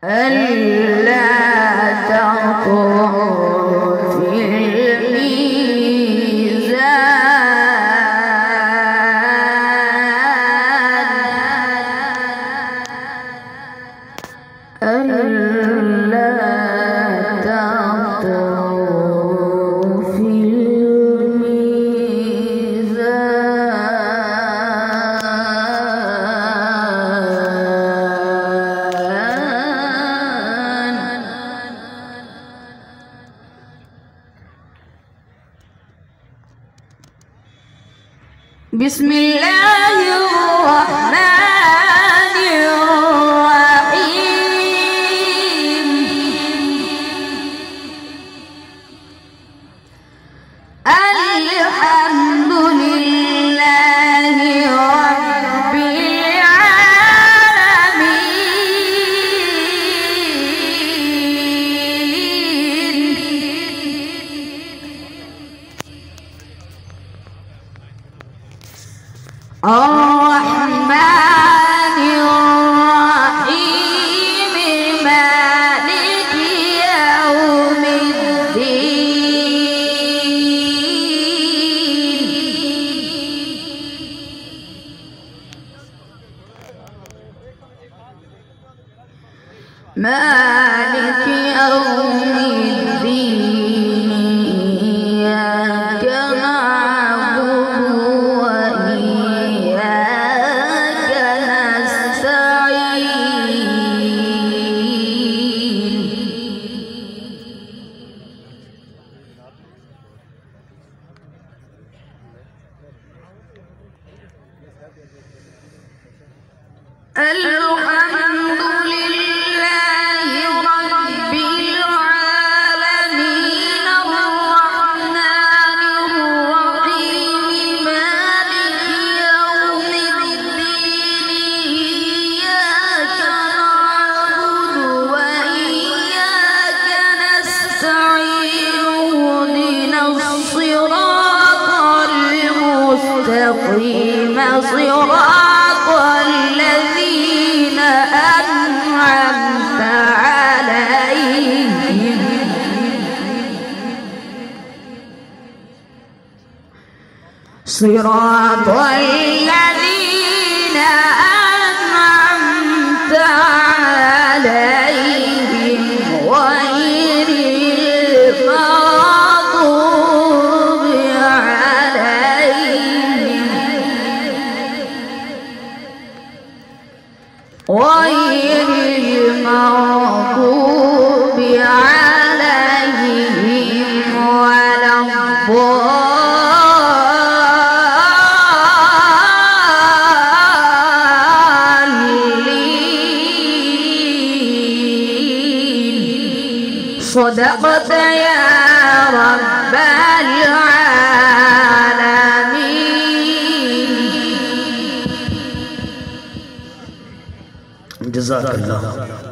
ألا تطغوا في الميزان ألا تطغوا في بسم الله الرحمن الرحيم الحمد لله رب الرحمن الرحيم مالك يوم الدين مالك يوم الدين إياك نعبد وإياك نستعين الحمد لله رب العالمين الرحمن الرحيم مالك يوم الدين إياك نعبد وإياك نستعين اهدنا الصراط المستقيم صراط الذين أنعمت عليهم صراط الذين أنعمت عليهم غير المغضوب عليهم غير المغضوب عليهم ولا الضالين صدقت يا رب العالمين. جزاك الله.